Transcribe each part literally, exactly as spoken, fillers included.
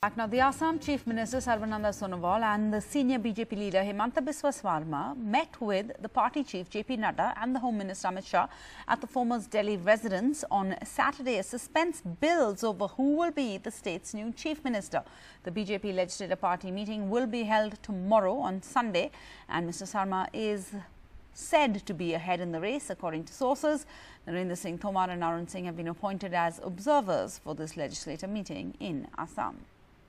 Now, the Assam Chief Minister Sarbananda Sonowal and the senior B J P leader Himanta Biswa Sarma met with the party chief J P Nadda and the Home Minister Amit Shah at the former's Delhi residence on Saturday. A suspense builds over who will be the state's new chief minister. The B J P Legislative Party meeting will be held tomorrow on Sunday, and Mister Sarma is said to be ahead in the race, according to sources. Narendra Singh Tomar and Arun Singh have been appointed as observers for this legislative meeting in Assam.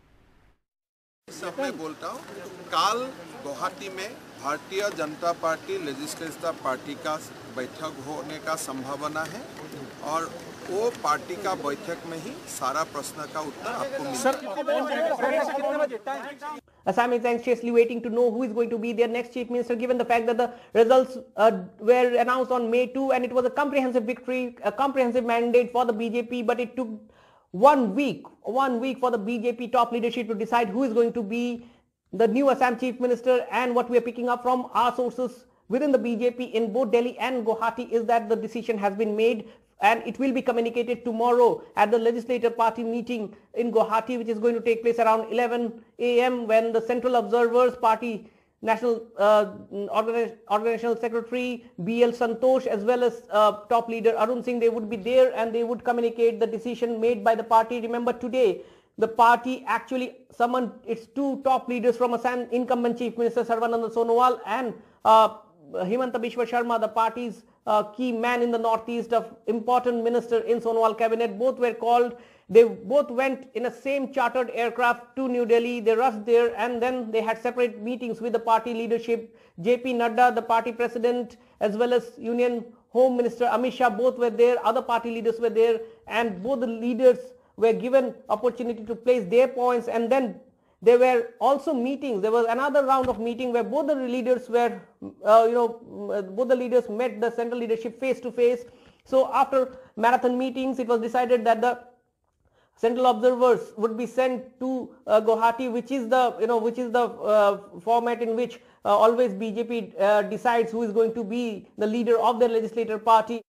सब मैं बोलता हूँ, काल गुवाहाटी में Bharatiya Janata party legislative party का बैठक होने का संभावना है और वो पार्टी का बैठक में ही सारा प्रश्न का उत्तर आपको मिलेगा। Assam is anxiously waiting to know who is going to be their next chief minister, given the fact that the results uh, were announced on May second and it was a comprehensive victory, a comprehensive mandate for the B J P, but it took one week, one week for the B J P top leadership to decide who is going to be the new Assam chief minister. And what we are picking up from our sources within the B J P in both Delhi and Guwahati is that the decision has been made and it will be communicated tomorrow at the legislative party meeting in Guwahati, which is going to take place around eleven A M when the Central Observers Party National uh, Organizational Secretary B L Santosh as well as uh, top leader Arun Singh, they would be there and they would communicate the decision made by the party. Remember, today the party actually summoned its two top leaders from Assam, incumbent Chief Minister Sarbananda Sonowal and uh, Himanta Biswa Sarma, the party's uh, key man in the northeast, of important minister in Sonowal cabinet. Both were called. They both went in a same chartered aircraft to New Delhi. They rushed there and then they had separate meetings with the party leadership. J P Nadda, the party president, as well as Union Home Minister Amit Shah, both were there. Other party leaders were there and both the leaders were given opportunity to place their points. And then there were also meetings. There was another round of meeting where both the leaders were, uh, you know, both the leaders met the central leadership face to face. So after marathon meetings, it was decided that the central observers would be sent to uh, Guwahati, which is the, you know, which is the uh, format in which uh, always B J P uh, decides who is going to be the leader of their legislative party.